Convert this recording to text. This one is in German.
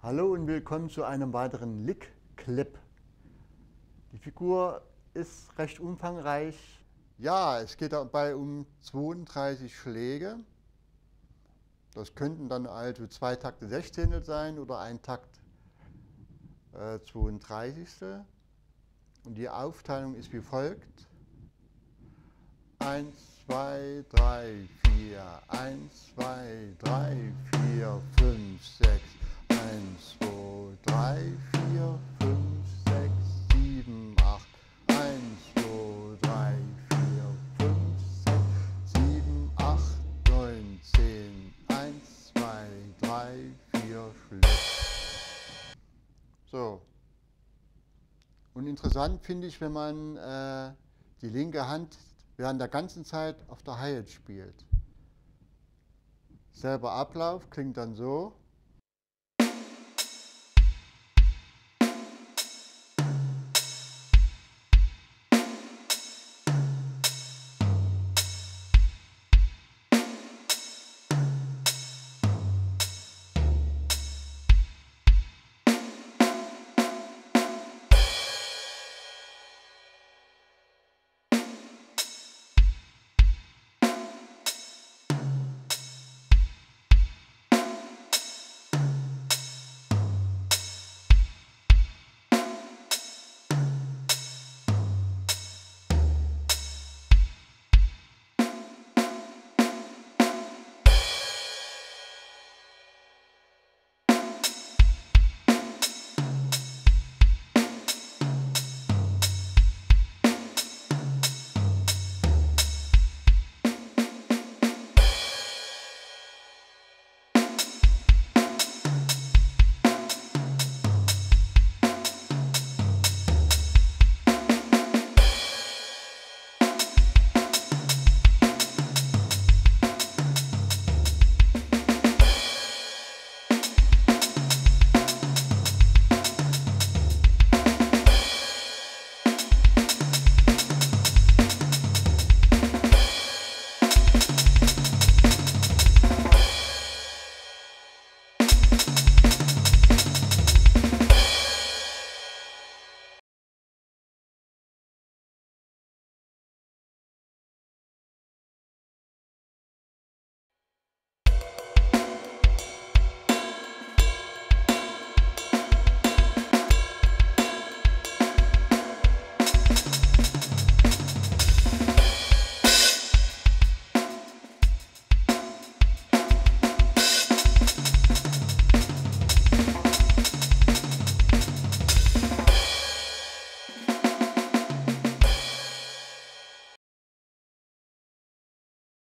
Hallo und willkommen zu einem weiteren Lick-Clip. Die Figur ist recht umfangreich. Ja, es geht dabei um 32 Schläge. Das könnten dann also 2 Takte 16 sein oder ein Takt 32. Und die Aufteilung ist wie folgt. 1, 2, 3, 4, 1, 2, 3, 4, 5, 6, 1, 2, 3, 4, 5, 6, 7, 8, 1, 2, 3, 4, 5, 6, 7, 8, 9, 10, 1, 2, 3, 4 Schläge. So. Und interessant finde ich, wenn man die linke Hand während der ganzen Zeit auf der Hi-Hat spielt. Selber Ablauf klingt dann so.